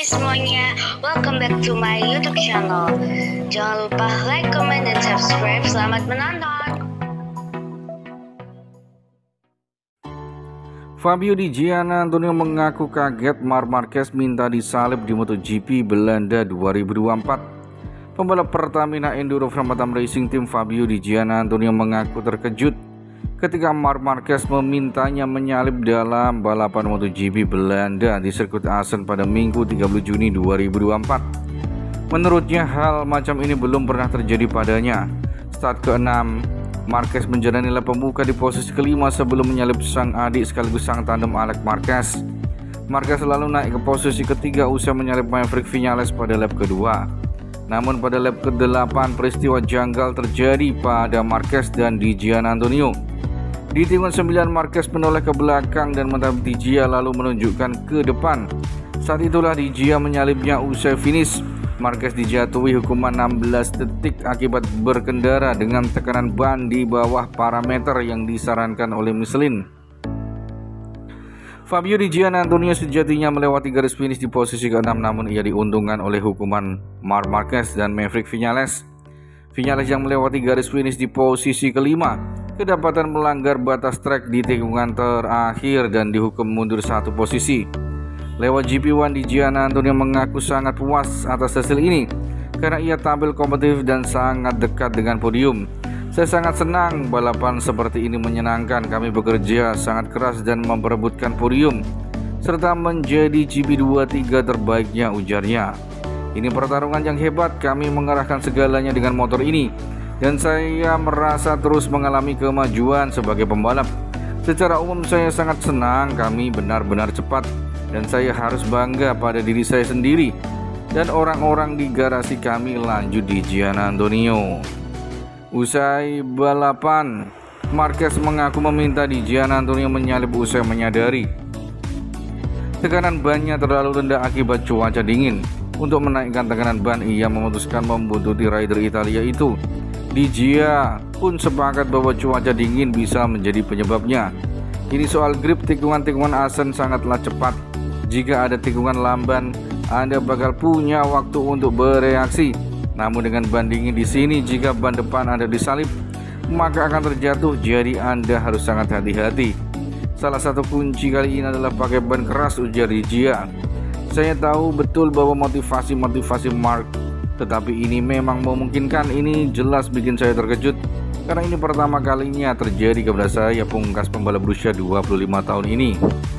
semuanya, welcome back to my YouTube channel. Jangan lupa like, comment, dan subscribe. Selamat menonton. Fabio Di Giannantonio mengaku kaget Marc Marquez minta disalib di MotoGP Belanda 2024. Pembalap Pertamina Enduro Framatome Racing Team Fabio Di Giannantonio mengaku terkejut ketika Marc Marquez memintanya menyalip dalam balapan MotoGP Belanda di sirkuit Assen pada Minggu 30 Juni 2024. Menurutnya hal macam ini belum pernah terjadi padanya. Start ke-6, Marquez menjalani lap pembuka di posisi kelima sebelum menyalip sang adik sekaligus sang tandem Alex Marquez. Marquez lalu naik ke posisi ketiga usai menyalip Maverick Viñales pada lap kedua. Namun pada lap ke-8 peristiwa janggal terjadi pada Marquez dan Di Giannantonio. Di tikungan 9 Marquez menoleh ke belakang dan menabrak Di Gia lalu menunjukkan ke depan. Saat itulah Di Gia menyalipnya usai finish. Marquez dijatuhi hukuman 16 detik akibat berkendara dengan tekanan ban di bawah parameter yang disarankan oleh Michelin. Fabio Di Giannantonio sejatinya melewati garis finish di posisi ke-6, namun ia diuntungkan oleh hukuman Marc Marquez dan Maverick Viñales. Viñales yang melewati garis finish di posisi kelima kedapatan melanggar batas trek di tikungan terakhir dan dihukum mundur satu posisi. Lewat GP1, Di Giannantonio mengaku sangat puas atas hasil ini karena ia tampil kompetitif dan sangat dekat dengan podium. Saya sangat senang, balapan seperti ini menyenangkan, kami bekerja sangat keras dan memperebutkan podium serta menjadi GP23 terbaiknya, ujarnya. Ini pertarungan yang hebat, kami mengerahkan segalanya dengan motor ini dan saya merasa terus mengalami kemajuan sebagai pembalap. Secara umum saya sangat senang, kami benar-benar cepat dan saya harus bangga pada diri saya sendiri dan orang-orang di garasi kami, lanjut Di Giannantonio. Usai balapan, Marquez mengaku meminta Di Giannantonio menyalip usai menyadari tekanan bannya terlalu rendah akibat cuaca dingin. Untuk menaikkan tekanan ban, ia memutuskan membuntuti rider Italia itu. Di Gia pun sepakat bahwa cuaca dingin bisa menjadi penyebabnya. Ini soal grip, tikungan-tikungan Assen sangatlah cepat. Jika ada tikungan lamban, Anda bakal punya waktu untuk bereaksi. Namun dengan ban dingin di sini, jika ban depan Anda disalip, maka akan terjatuh. Jadi Anda harus sangat hati-hati. Salah satu kunci kali ini adalah pakai ban keras, ujar Di Gia. Saya tahu betul bahwa motivasi Marc, tetapi ini memang memungkinkan. Ini jelas bikin saya terkejut karena ini pertama kalinya terjadi kepada saya, pungkas pembalap berusia 25 tahun ini.